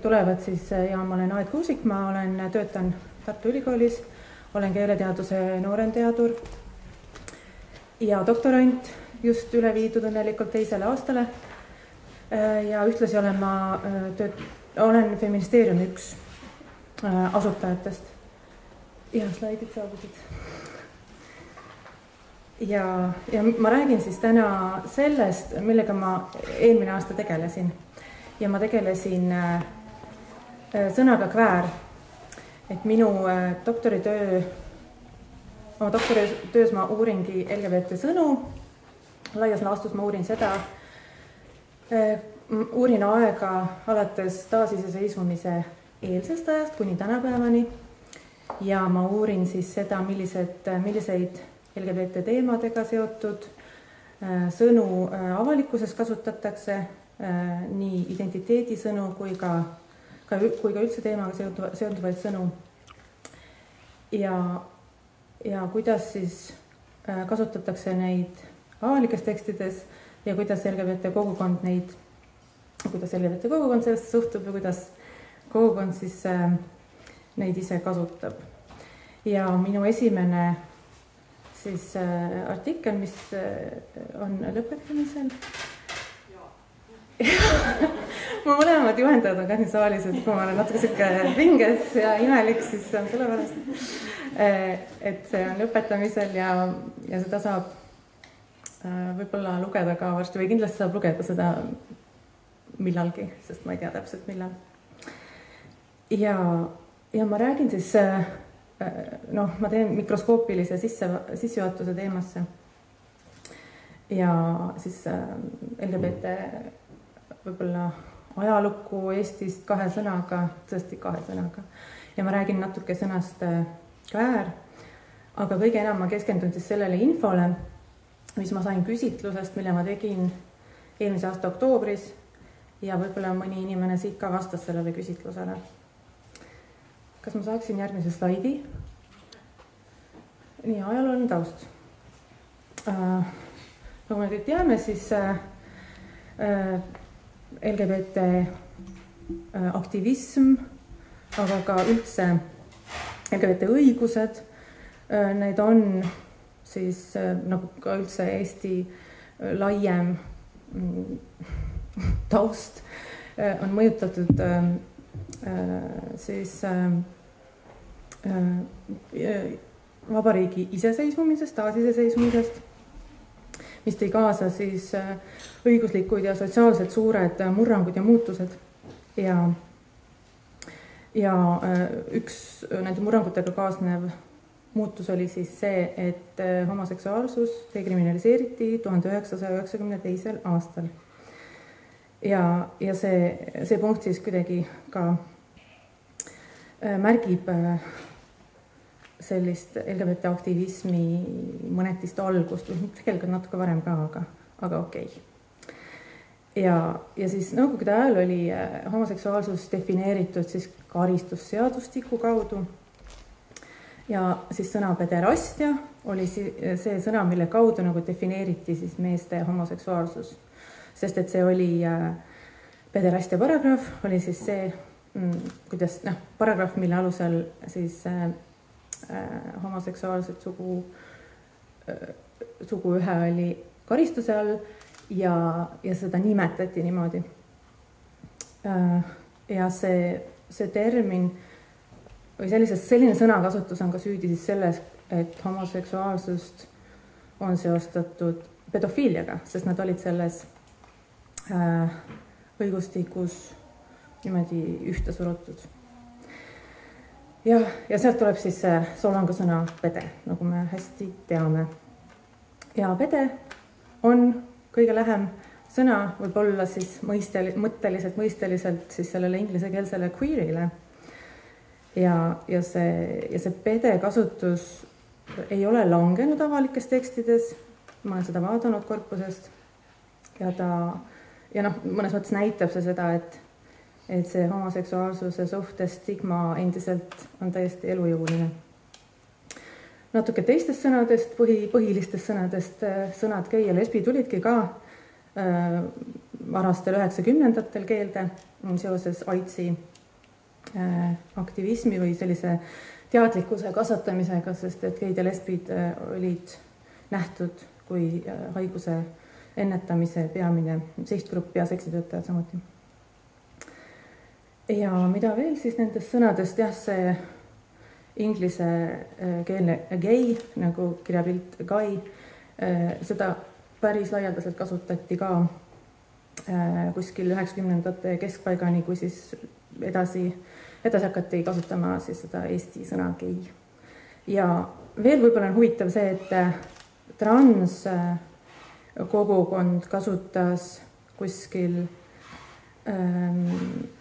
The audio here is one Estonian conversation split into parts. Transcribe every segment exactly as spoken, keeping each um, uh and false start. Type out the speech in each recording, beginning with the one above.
tulevad, siis ja ma olen Aet Kuusik, ma olen, töötan Tartu Ülikoolis, olen keeleteaduse noorenteadur ja doktorant just üle viidud õnnelikult teisele aastale. Ja ühtlasi olen ma tööt, olen Feministeeriumi üks asutajatest. Ja slaidid saabusid. Ja, ja ma räägin siis täna sellest, millega ma eelmine aasta tegelesin. Ja ma tegelesin sõnaga kväär. Et minu doktoritöö, oma doktoritöös ma uuringi L G B T sõnu. Laias laastus ma uurin seda, uurin aega alates taasiseseisvumise eelsest ajast kuni tänapäevani. Ja ma uurin siis seda, millised, milliseid L G B T teemadega seotud sõnu avalikkuses kasutatakse, nii identiteedisõnu kui ka, ka, kui ka üldse teemaga seonduvaid sõnu. Ja, ja kuidas siis kasutatakse neid avalikes tekstides ja kuidas L G B T kogukond neid, kuidas L G B T kogukond sellest suhtub ja kuidas kogukond siis neid ise kasutab. Ja minu esimene siis artikkel, mis on lõpetamisel. Ma mõlemad juhendajad on ka nii saalis, et kui ma olen natuke siuke pinges ja imelik, siis on sellepärast, et see on lõpetamisel ja, ja seda saab võib-olla lugeda ka varsti või kindlasti saab lugeda seda millalgi, sest ma ei tea täpselt millal. Ja, ja ma räägin siis, noh, ma teen mikroskoopilise sisse, sissejuhatuse teemasse ja siis L G B T võib-olla ajalukku Eestist kahe sõnaga, tõesti kahe sõnaga. Ja ma räägin natuke sõnast kväär, aga kõige enam ma keskendun siis sellele infole, mis ma sain küsitlusest, mille ma tegin eelmise aasta oktoobris ja võib-olla mõni inimene siit ka vastas sellele küsitlusele. Kas ma saaksin järgmise slaidi? Nii, ajalooline taust. Nagu me kõik teame, siis L G B T aktivism, aga ka üldse L G B T õigused, need on siis nagu ka üldse Eesti laiem taust on mõjutatud siis vabariigi iseseisvumisest, taasiseseisvumisest, mis tõi kaasa siis õiguslikud ja sotsiaalsed suured murrangud ja muutused. Ja, ja üks nende murrangutega kaasnev muutus oli siis see, et homoseksuaalsus dekriminaliseeriti tuhande üheksasaja üheksakümne teisel aastal. Ja, ja see, see punkt siis kuidagi ka märgib sellist L G B T aktivismi mõnetist algust, tegelikult natuke varem ka, aga, aga okei. Ja, ja siis nõukogude ajal oli homoseksuaalsus defineeritud siis karistusseadustiku kaudu. Ja siis sõna pederastia oli see sõna, mille kaudu nagu defineeriti siis meeste homoseksuaalsus. Sest et see oli pederastia paragrahv, oli siis see, kuidas, noh, paragrahv, mille alusel siis homoseksuaalset sugu, sugu ühe oli karistuse all ja, ja seda nimetati niimoodi. Ja see, see termin või sellises, selline sõnakasutus on ka süüdi siis selles, et homoseksuaalsust on seostatud pedofiiliaga, sest nad olid selles õigustikus niimoodi ühte surutud. Ja, ja sealt tuleb siis solvanga sõna pede, nagu me hästi teame. Ja pede on kõige lähem sõna, võib olla siis mõistel, mõtteliselt, mõisteliselt siis sellele inglisekeelsele queerile. Ja, ja, see, ja see pede kasutus ei ole langenud avalikes tekstides. Ma olen seda vaadanud korpusest ja ta, ja noh, mõnes mõttes näitab see seda, et et see homoseksuaalsuse suhtes stigma endiselt on täiesti elujõuline. Natuke teistest sõnadest, põhi, põhilistest sõnadest, sõnad gei ja lesbi tulidki ka varastel üheksakümnendatel keelde seoses AIDSi aktivismi või sellise teadlikkuse kasvatamisega, sest et geid ja lesbid olid nähtud kui haiguse ennetamise peamine sihtgrupp ja seksitöötajad samuti. Ja mida veel siis nendest sõnadest, jah, see inglise keelne gay, nagu kirjapilt guy, seda päris laialdaselt kasutati ka kuskil üheksakümnendate keskpaigani, kui siis edasi, edasi hakati kasutama siis seda eesti sõna gay. Ja veel võib-olla on huvitav see, et trans kogukond kasutas kuskil ähm,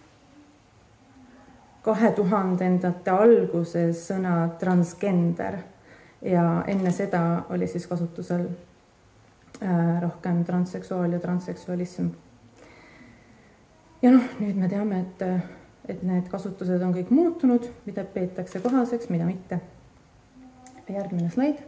kahe tuhandendate alguses sõna transgender ja enne seda oli siis kasutusel äh, rohkem transseksuaal ja transseksualism. Ja noh, nüüd me teame, et, et need kasutused on kõik muutunud, mida peetakse kohaseks, mida mitte. Järgmine slaid.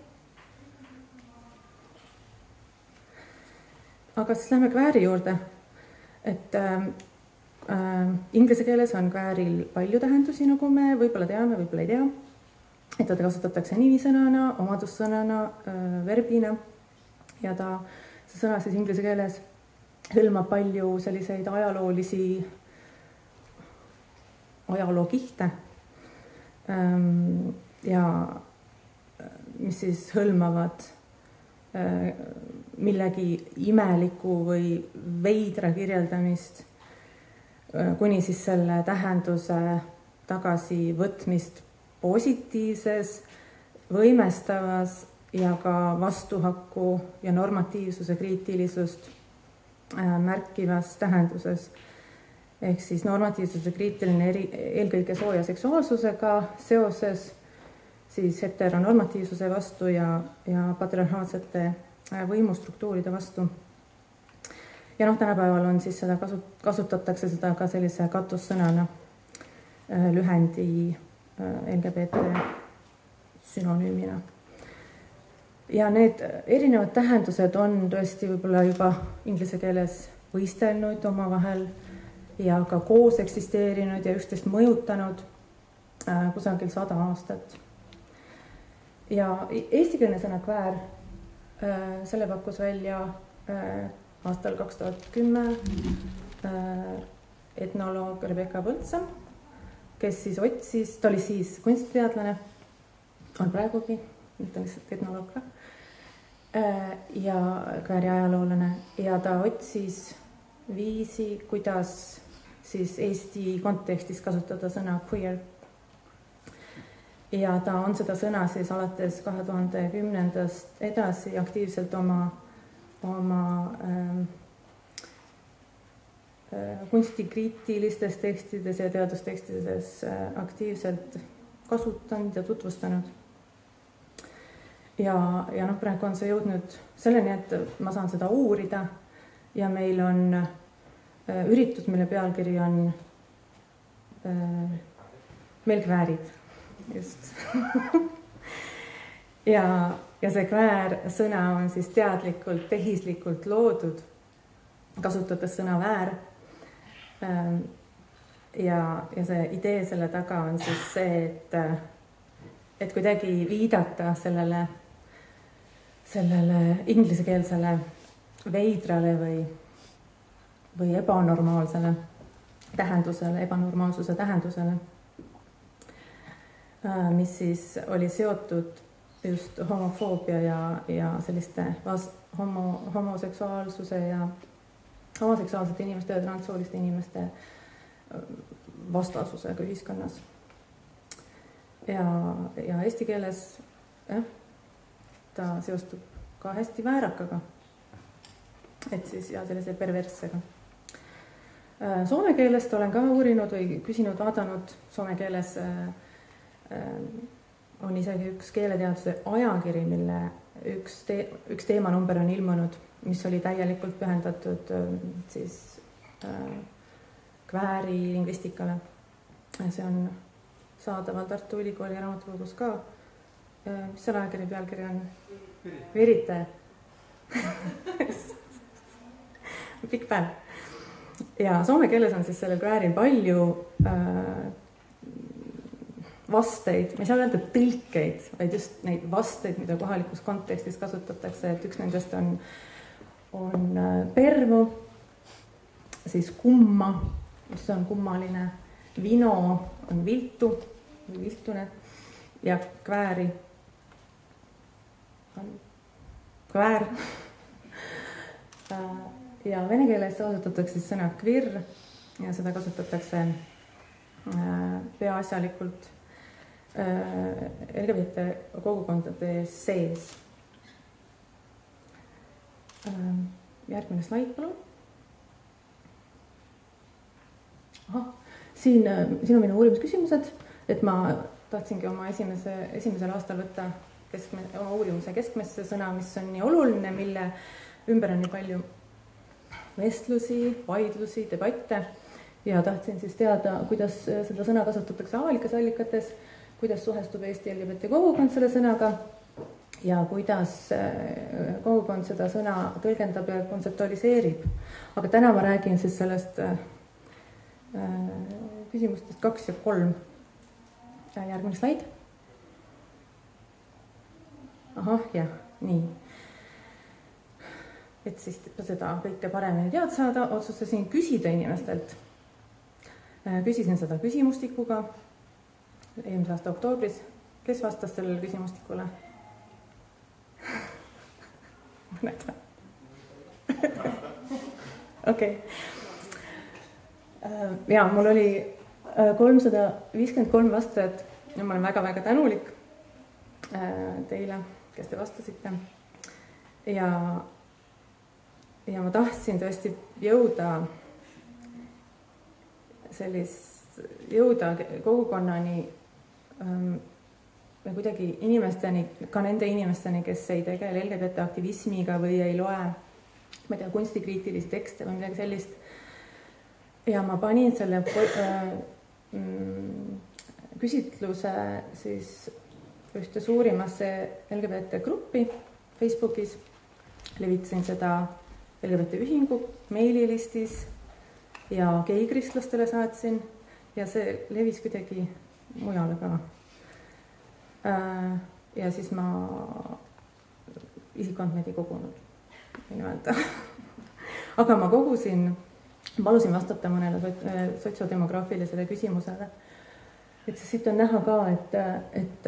Aga siis lähme kvääri juurde, et äh, äh, inglise keeles on kvääril palju tähendusi, nagu me võib-olla teame, võib-olla ei tea. Et ta kasutatakse nimisõnana, omadussõnana, äh, verbina ja ta, see sõna siis inglise keeles hõlmab palju selliseid ajaloolisi ajalookihte ähm, ja mis siis hõlmavad äh, millegi imeliku või veidra kirjeldamist kuni siis selle tähenduse tagasivõtmist positiivses, võimestavas ja ka vastuhakku ja normatiivsuse kriitilisust märkivas tähenduses. Ehk siis normatiivsuse kriitiline eri, eelkõige sooja seksuaalsusega seoses siis heteronormatiivsuse vastu ja, ja patriarhaalsete võimustruktuuride vastu. Ja noh, tänapäeval on siis seda kasut, kasutatakse seda ka sellise katussõnana lühendi L G B T sünonüümina. Ja need erinevad tähendused on tõesti võib-olla juba inglise keeles võistelnud omavahel ja ka koos eksisteerinud ja üksteist mõjutanud kusagil sada aastat. Ja eestikeelne sõna kväär, selle pakkus välja aastal kaks tuhat kümme etnoloog Rebecca Põldsam, kes siis otsis, ta oli siis kunstiteadlane, on praegugi, nüüd on lihtsalt etnoloog ka, ja kvääri ajaloolane ja ta otsis viisi, kuidas siis Eesti kontekstis kasutada sõna queer. Ja ta on seda sõna siis alates kahe tuhande kümnendast edasi aktiivselt oma, oma ähm, kunstikriitilistes tekstides ja teadustekstides aktiivselt kasutanud ja tutvustanud. Ja, ja noh, praegu on see jõudnud selleni, et ma saan seda uurida ja meil on üritus, mille pealkiri on äh, meil kväärid. Just. ja, ja see kväär sõna on siis teadlikult, tehislikult loodud, kasutades sõna väär. Ja, ja see idee selle taga on siis see, et, et kuidagi viidata sellele, sellele inglisekeelsele veidrale või, või ebanormaalsele tähendusele, ebanormaalsuse tähendusele, mis siis oli seotud just homofoobia ja, ja selliste vas, homo, homoseksuaalsuse ja homoseksuaalsete inimeste ja transsooliste inimeste vastasusega ühiskonnas. Ja, ja eesti keeles jah, ta seostub ka hästi väärakaga, et siis ja sellise perverssega. Soome keelest olen ka uurinud või küsinud, vaadanud soome keeles on isegi üks keeleteaduse ajakiri, mille üks, te, üks teemanumber on ilmunud, mis oli täielikult pühendatud siis äh, kvääri lingvistikale. See on saadaval Tartu Ülikooli raamatukogus ka. Mis selle ajakiri pealkiri on? Verite. pikk päev. Ja soome keeles on siis sellel kvääril palju äh, vasteid, ma ei saa öelda tõlkeid, vaid just neid vasteid, mida kohalikus kontekstis kasutatakse, et üks nendest on, on permu, siis kumma, mis on kummaline, vino on viltu või viltune ja kvääri on kväär. Ja vene keeles kasutatakse siis sõna kvirr ja seda kasutatakse peaasjalikult L G B T kogukondade sees. Järgmine slaid, palun. Aha, siin, siin on minu uurimusküsimused, et ma tahtsingi oma esimese, esimesel aastal võtta keskme, oma uurimuse keskmesse sõna, mis on nii oluline, mille ümber on nii palju vestlusi, vaidlusi, debatte ja tahtsin siis teada, kuidas seda sõna kasutatakse avalikes allikates, kuidas suhestub Eesti L G B T kogukond selle sõnaga ja kuidas kogukond seda sõna tõlgendab ja kontseptualiseerib. Aga täna ma räägin siis sellest küsimustest kaks ja kolm. Järgmine slaid. Ahah, jah, nii. Et siis seda kõike paremini tead saada, otsustasin küsida inimestelt. Küsisin seda küsimustikuga eelmise aasta oktoobris. Kes vastas sellele küsimustikule? Mõned või? Okei. Ja mul oli kolmsada viiskümmend kolm vastajat ja ma olen väga-väga tänulik teile, kes te vastasite. Ja, ja ma tahtsin tõesti jõuda sellist, jõuda kogukonnani või kuidagi inimesteni, ka nende inimesteni, kes ei tegele L G B T aktivismiga või ei loe, ma ei tea, kunstikriitilisi tekste või midagi sellist. Ja ma panin selle äh, küsitluse siis ühte suurimasse L G B T gruppi Facebookis, levitasin seda L G B T ühingu meililistis ja geikristlastele saatsin ja see levis kuidagi mujale ka. Äh, ja siis ma isikuandmeid ei kogunud, ei mõelda. Aga ma kogusin palusin vastata mõnele sotsiodemograafilisele küsimusele. Et siit on näha ka, et, et,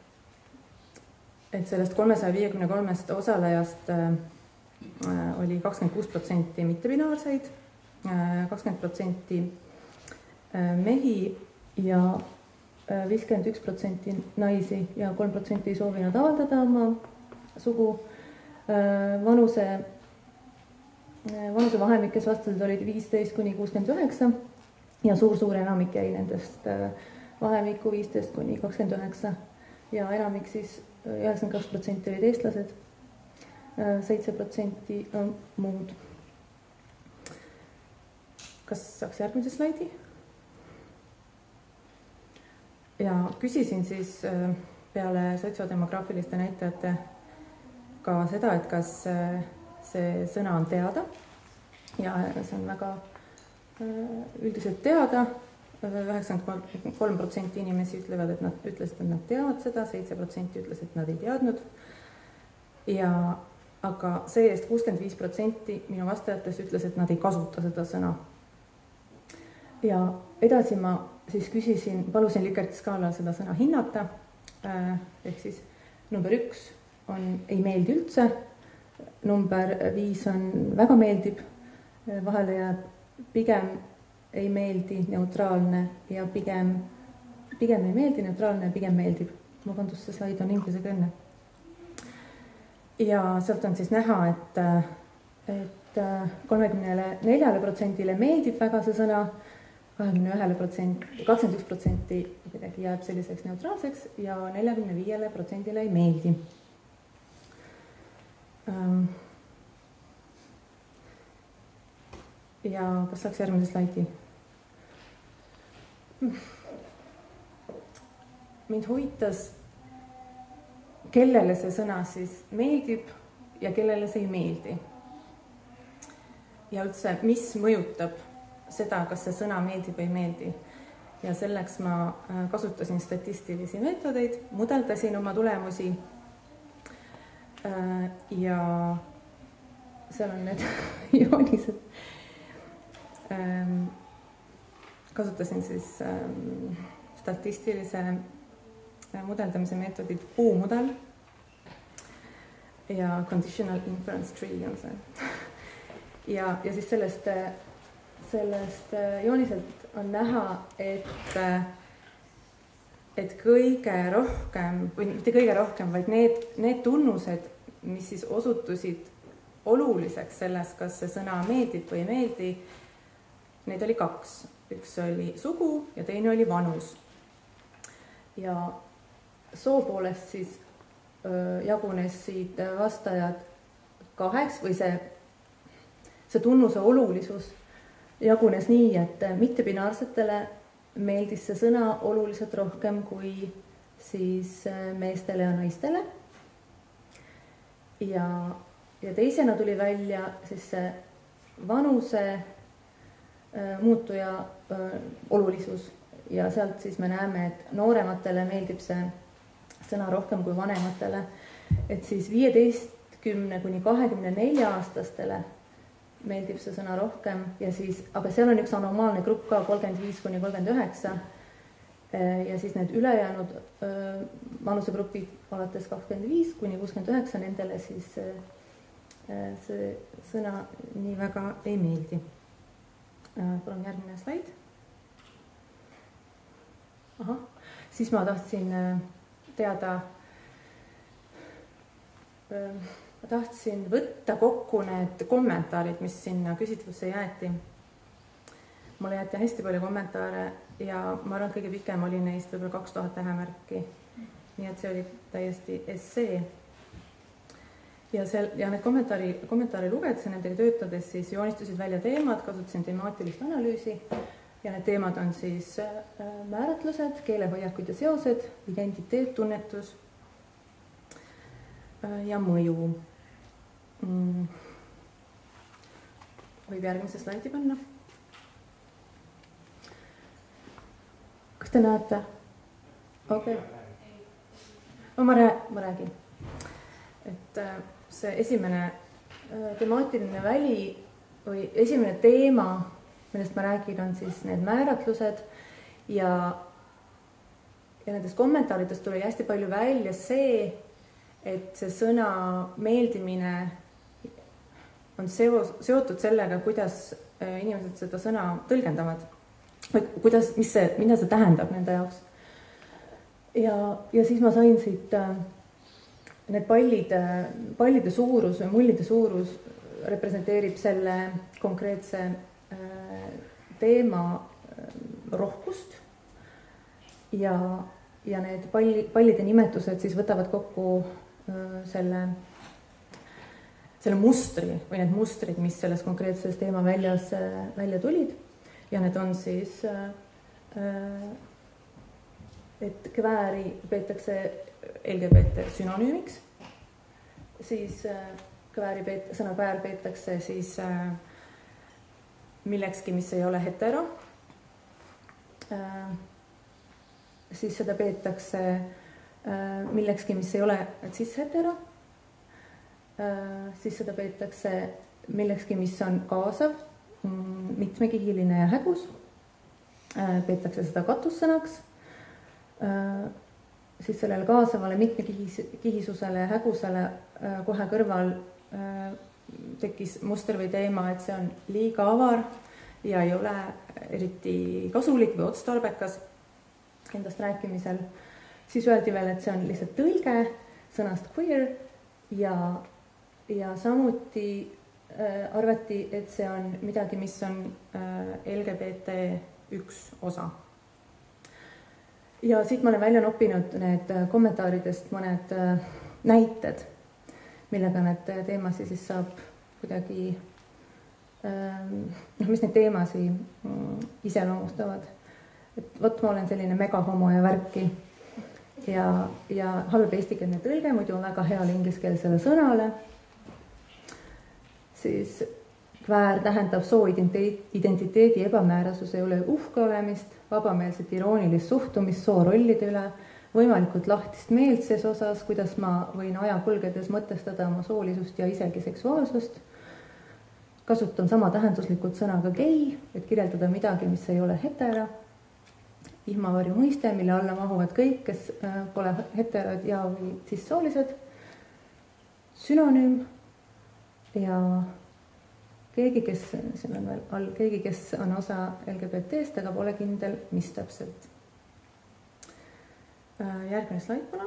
et sellest kolmesaja viiekümne kolmest osalejast oli kakskümmend kuus protsenti mittebinaarseid, kakskümmend protsenti mehi ja viiskümmend üks protsenti naisi ja kolm protsenti ei soovinud avaldada oma sugu. Vanuse Vanuse vahemik, kes vastasid, olid viisteist kuni kuuskümmend üheksa ja suur-suur enamik jäi nendest vahemikku viisteist kuni kakskümmend üheksa ja enamik siis üheksakümmend kaks protsenti olid eestlased, seitse protsenti on muud. Kas saaks järgmise slaidi? Ja küsisin siis peale sotsiodemograafiliste näitajate ka seda, et kas see sõna on teada ja see on väga üldiselt teada. üheksakümmend kolm protsenti inimesi ütlevad, et nad ütlesid, et nad teavad seda, seitse protsenti ütles, et nad ei teadnud. Ja, aga see eest kuuskümmend viis protsenti minu vastajatest ütles, et nad ei kasuta seda sõna. Ja edasi ma siis küsisin, palusin Likkerti skaalal seda sõna hinnata. Ehk siis number üks on ei meeldi üldse. Number viis on väga meeldib, vahele jääb pigem ei meeldi, neutraalne ja pigem, pigem ei meeldi, neutraalne ja pigem meeldib. Vabandust, see slaid on ingliskeelne. Ja sealt on siis näha, et, et kolmekümne neljale protsendile meeldib väga see sõna, kakskümmend üks protsenti, kakskümmend üks protsenti jääb selliseks neutraalseks ja neljakümne viiele protsendile ei meeldi. Ja kas saaks järgmise slaidi? Mind huvitas, kellele see sõna siis meeldib ja kellele see ei meeldi. ja üldse, mis mõjutab seda, kas see sõna meeldib või ei meeldi. Ja selleks ma kasutasin statistilisi meetodeid, mudeldasin oma tulemusi ja seal on need joonised. Kasutasin siis statistilise mudeldamise meetodid puumudel ja conditional inference tree on see. Ja, ja siis sellest, sellest jooniselt on näha, et, et kõige rohkem, või mitte kõige rohkem, vaid need, need tunnused, mis siis osutusid oluliseks selles, kas see sõna meeldib või ei meeldi, neid oli kaks. Üks oli sugu ja teine oli vanus. Ja soo poolest siis öö, jagunesid vastajad kaheks või see, see tunnuse olulisus jagunes nii, et mittebinaarsetele meeldis see sõna oluliselt rohkem kui siis meestele ja naistele. Ja, ja teisena tuli välja siis see vanuse muutuja öö, olulisus ja sealt siis me näeme, et noorematele meeldib see sõna rohkem kui vanematele, et siis viieteistkümne kuni kahekümne nelja aastastele meeldib see sõna rohkem ja siis, aga seal on üks anomaalne grupp ka kolmkümmend viis kuni kolmkümmend üheksa ja siis need ülejäänud öö, vanusegrupid alates kakskümmend viis kuni kuuskümmend üheksa, nendele siis öö, see sõna nii väga ei meeldi. Palun järgmine slaid. Aha. Siis ma tahtsin teada, ma tahtsin võtta kokku need kommentaarid, mis sinna küsitlusse jäeti. Mulle jäeti hästi palju kommentaare ja ma arvan, et kõige pikem oli neist võib-olla kaks tuhat tähemärki. Nii et see oli täiesti essee. Ja, seal, ja need kommentaari, kommentaari lugedes ja nendega töötades siis joonistusid välja teemad, kasutasin temaatilist analüüsi ja need teemad on siis määratlused, keelehoiakud ja seosed, identiteet, tunnetus ja mõju. Võib järgmise slaidi panna. Kas te näete? Okei. Okay. Ma, rää, ma räägin. Et see esimene temaatiline väli või esimene teema, millest ma räägin, on siis need määratlused ja, ja nendest kommentaaridest tuli hästi palju välja see, et see sõna meeldimine on seos, seotud sellega, kuidas inimesed seda sõna tõlgendavad või kuidas, mis see, mida see tähendab nende jaoks. Ja, ja siis ma sain siit need pallid, pallide suurus või mullide suurus representeerib selle konkreetse teema rohkust ja, ja need palli, pallide nimetused siis võtavad kokku selle, selle mustri või need mustrid, mis selles konkreetses teema väljas välja tulid ja need on siis, et kvääri peetakse L G B T sünonüümiks, siis kvääri peet, sõna kväär peetakse siis millekski, mis ei ole hetero, siis seda peetakse millekski, mis ei ole cis-hetero, siis seda peetakse millekski, mis on kaasav, mitmekihiline ja hägus, peetakse seda katussõnaks, siis sellele kaasavale mitmekihisusele ja hägusele kohe kõrval tekkis muster või teema, et see on liiga avar ja ei ole eriti kasulik või otstarbekas endast rääkimisel. Siis öeldi veel, et see on lihtsalt tõlge sõnast queer ja, ja samuti arvati, et see on midagi, mis on L G B T üks osa. Ja siit ma olen välja noppinud need kommentaaridest mõned näited, millega need teemasi siis saab kuidagi, noh, mis neid teemasi iseloomustavad. Et võt, ma olen selline megahomo ja värki ja, ja halb eestikeelne tõlge, muidu on väga heal ingliskeelsele sõnale. Siis Kväär tähendab soo identiteedi ebamäärasuse üle uhke olemist, vabameelset iroonilist suhtumist soo rollide üle, võimalikult lahtist meelt ses osas, kuidas ma võin aja kulgedes mõtestada oma soolisust ja isegi seksuaalsust. Kasutan sama tähenduslikult sõnaga gei, et kirjeldada midagi, mis ei ole hetero. Ihmavarju mõiste, mille alla mahuvad kõik, kes pole heterod ja või sissoolised. Sünonüüm ja keegi, kes, siin on veel all, keegi, kes on osa L G B T-st, aga pole kindel, mis täpselt. Järgmine slaid, palun.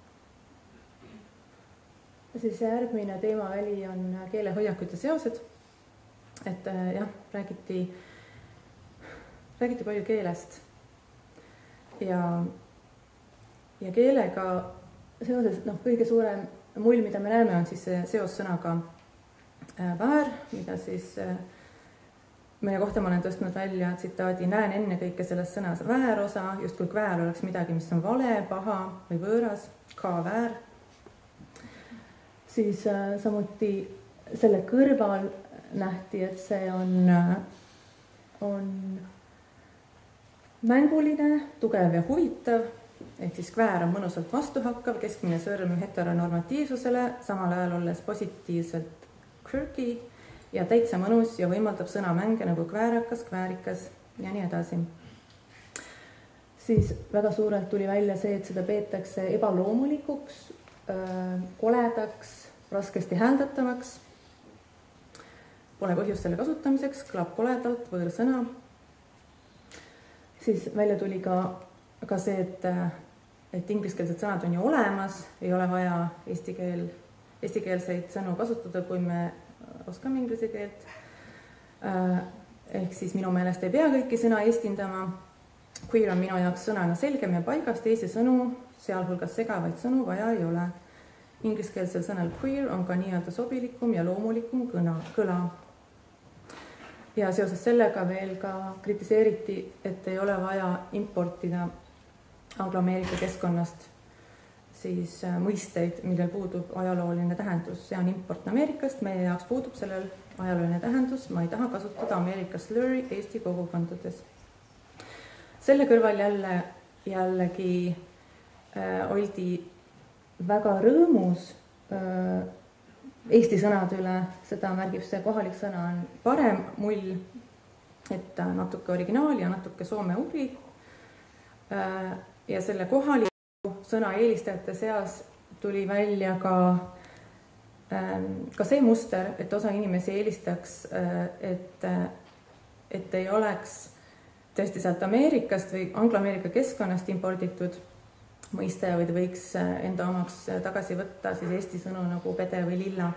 Siis järgmine teemaväli on keelehoiakud ja seosed. Et jah, räägiti, räägiti palju keelest. Ja, ja keelega seoses, noh, kõige suurem mull, mida me näeme, on siis see seos sõnaga väär, mida siis meie kohta ma olen tõstnud välja tsitaadi, näen enne kõike selles sõnas väärosa, just kui kväär oleks midagi, mis on vale, paha või võõras, ka väär. Siis samuti selle kõrval nähti, et see on, on mänguline, tugev ja huvitav, ehk siis kväär on mõnusalt vastuhakkav, keskmine sõrm heteronormatiivsusele, samal ajal olles positiivselt quirky ja täitsa mõnus ja võimaldab sõnamänge nagu kväärakas, kväärikas ja nii edasi. Siis väga suurelt tuli välja see, et seda peetakse ebaloomulikuks, koledaks, raskesti hääldatavaks. Pole põhjust selle kasutamiseks, kõlab koledalt, võõrsõna. Siis välja tuli ka, ka see, et, et ingliskeelsed sõnad on ju olemas, ei ole vaja eesti keel eestikeelseid sõnu kasutada, kui me oskame inglise keelt. Ehk siis minu meelest ei pea kõiki sõna eestindama. Queer on minu jaoks sõnana selgem ja paigas, teisi sõnu, sealhulgas segavaid sõnu vaja ei ole. Ingliskeelsel sõnal queer on ka nii-öelda sobilikum ja loomulikum kõna, kõla. Ja seoses sellega veel ka kritiseeriti, et ei ole vaja importida angloameerika keskkonnast siis mõisteid, millel puudub ajalooline tähendus. See on import Ameerikast, meie jaoks puudub sellel ajalooline tähendus. Ma ei taha kasutada Ameerika slurri Eesti kogukondades. Selle kõrval jälle, jällegi äh, oldi väga rõõmus äh, Eesti sõnade üle. Seda märgib see kohalik sõna on parem mull, et natuke originaali ja natuke soome uri. Äh, ja selle kohalik sõna eelistajate seas tuli välja ka, ka see muster, et osa inimesi eelistaks, et, et ei oleks tõesti sealt Ameerikast või Anglo-Ameerika keskkonnast imporditud mõiste, vaid võiks enda omaks tagasi võtta siis eesti sõnu nagu pede või lilla.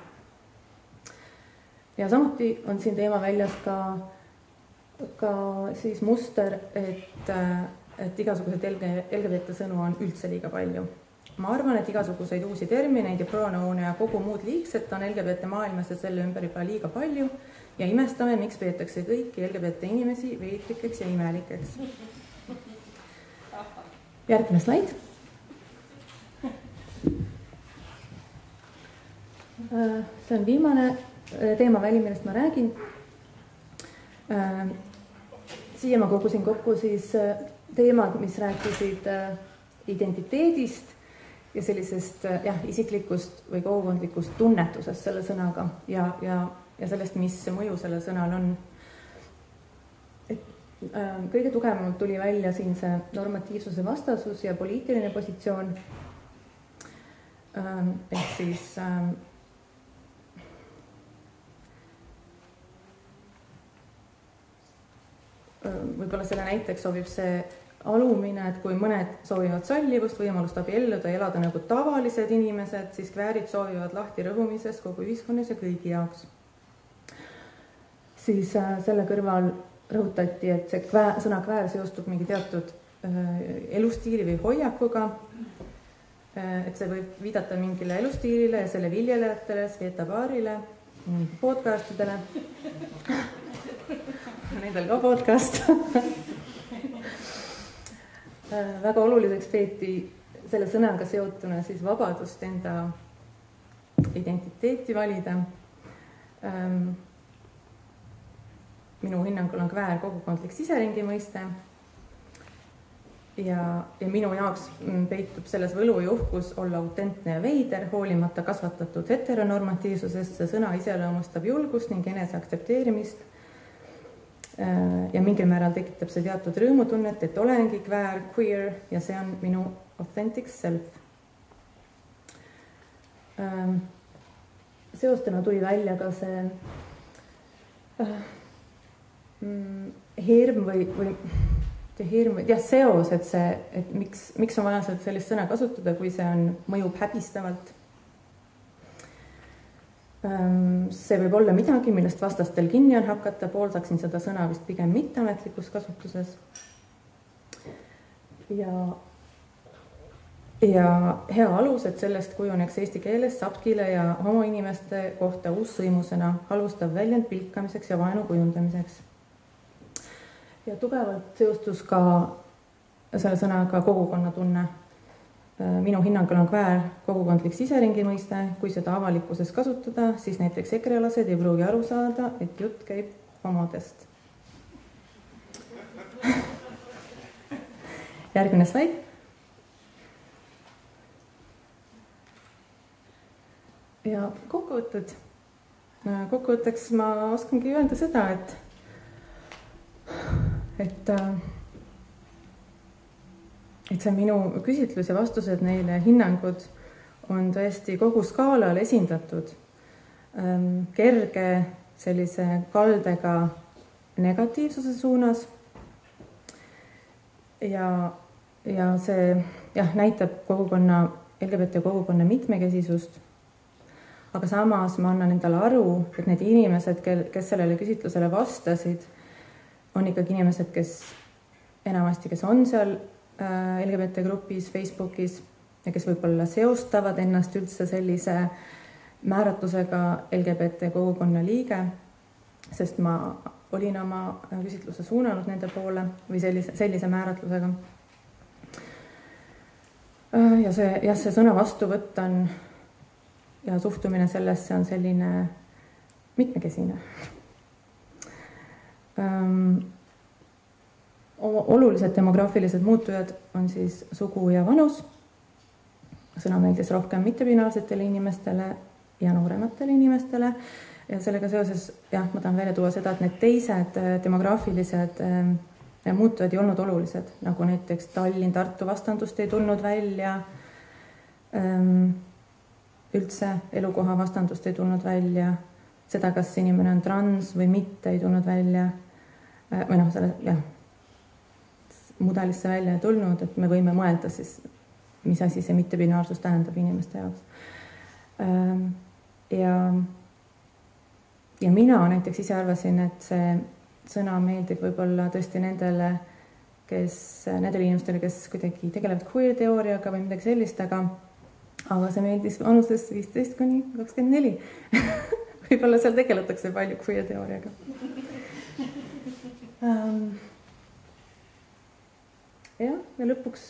Ja samuti on siin teema väljas ka, ka siis muster, et et igasugused L G B T sõnu on üldse liiga palju. Ma arvan, et igasuguseid uusi termineid ja pronoune ja kogu muud liigset on L G B T maailmas ja selle ümber juba liiga palju ja imestame, miks peetakse kõiki L G B T inimesi veitrikeks ja imelikeks. Järgmine slaid. See on viimane teemaväli, millest ma räägin. Siia ma kogusin kokku siis teemad, mis rääkisid identiteedist ja sellisest jah, isiklikust või kogukondlikust tunnetusest selle sõnaga ja, ja, ja sellest, mis mõju sellel sõnal on. Et, äh, kõige tugevamalt tuli välja siin see normatiivsuse vastasus ja poliitiline positsioon. Äh, ehk siis äh, võib-olla selle näiteks sobib see alumine, et kui mõned soovivad sallivust, võimalust abielluda ja elada nagu tavalised inimesed, siis kväärid soovivad lahti rõhumisest kogu ühiskonnas ja kõigi jaoks. Siis äh, selle kõrval rõhutati, et see kväär, sõna kväär seostub mingi teatud äh, elustiili või hoiakuga, äh, et see võib viidata mingile elustiilile ja selle viljelejatele, Sveta Baarile, podcastidele. Nendel ka podcast. Väga oluliseks peeti selle sõnaga seotuna siis vabadust enda identiteeti valida. minu hinnangul on kväär kogukondlik siseringi mõiste. Ja, ja minu jaoks peitub selles võlu ja uhkus olla autentne ja veider, hoolimata kasvatatud heteronormatiivsusest. See sõna iseloomustab julgust ning enese aktsepteerimist. Ja mingil määral tekitab see teatud rõõmutunnet, et olengi kväär, queer ja see on minu authentic self. Seostena tuli välja ka see hirm või, või hirm, jah, seos, et see, et miks, miks on vaja sellist sõna kasutada, kui see on, mõjub häbistavalt. See võib olla midagi, millest vastastel kinni on hakata, pooldaksin seda sõna vist pigem mitteametlikus kasutuses. Ja, ja hea alus, et sellest kujuneks eesti keeles sapkile ja homoinimeste kohta uus sõimusõna, alustav väljend pilkamiseks ja vaenu kujundamiseks. Ja tugevalt seostus ka selle sõnaga kogukonna tunne. Minu hinnangul on kväär kogukondlik siseringi mõiste, kui seda avalikkuses kasutada, siis näiteks ekrelased ei pruugi aru saada, et jutt käib homodest. Järgmine slaid. Ja kokkuvõtted. Kokkuvõtteks ma oskangi öelda seda, et et et see minu küsitlus ja vastused neile hinnangud on tõesti kogu skaalal esindatud. Kerge sellise kaldega negatiivsuse suunas ja, ja see jah, näitab kogukonna, L G B T kogukonna mitmekesisust, aga samas ma annan endale aru, et need inimesed, kes sellele küsitlusele vastasid, on ikkagi inimesed, kes enamasti, kes on seal L G B T grupis, Facebookis ja kes võib-olla seostavad ennast üldse sellise määratlusega L G B T kogukonna liige, sest ma olin oma küsitluse suunanud nende poole või sellise, sellise määratlusega. Ja see, jah, see sõna vastuvõtt on ja suhtumine sellesse on selline mitmekesine. Um, olulised demograafilised muutujad on siis sugu ja vanus. Sõna meeldis rohkem mittebinaarsetele inimestele ja noorematele inimestele. Ja sellega seoses, jah, ma tahan välja tuua seda, et need teised demograafilised muutujad ei olnud olulised, nagu näiteks Tallinn-Tartu vastandust ei tulnud välja, üldse elukoha vastandust ei tulnud välja, seda, kas inimene on trans või mitte, ei tulnud välja, või noh, selle, jah, mudelisse välja ei tulnud, et me võime mõelda siis, mis asi see mittebinaarsus tähendab inimeste jaoks. Ja, ja mina näiteks ise arvasin, et see sõna meeldib võib-olla tõesti nendele, kes, nendele inimestele, kes kuidagi tegelevad queer teooriaga või midagi sellist, aga, aga see meeldis vanuses viisteist kuni kakskümmend neli. Võib-olla seal tegeletakse palju queer teooriaga. Um, jah, ja lõpuks,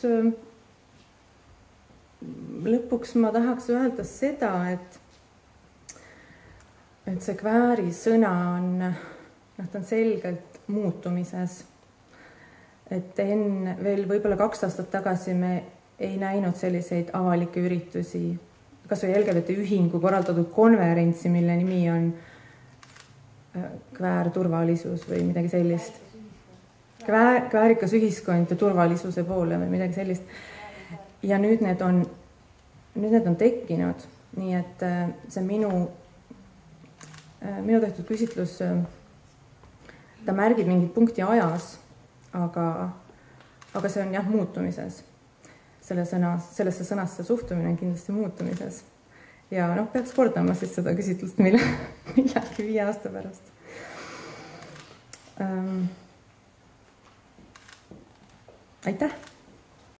lõpuks ma tahaks öelda seda, et, et see kvääri sõna on, noh, ta on selgelt muutumises. Et enne veel võib-olla kaks aastat tagasi me ei näinud selliseid avalikke üritusi, kas või L G B T ühingu korraldatud konverentsi, mille nimi on kväärturvalisus või midagi sellist. Kväär, kväärikas ühiskond ja turvalisuse poole või midagi sellist. Ja nüüd need on, nüüd need on tekkinud, nii et see minu, minu tehtud küsitlus, ta märgib mingit punkti ajas, aga, aga see on jah muutumises. Selle sõna, sellesse sõnasse suhtumine on kindlasti muutumises. Ja noh, peaks kordama siis seda küsitlust mille, millegi viie aasta pärast. Ähm, aitäh!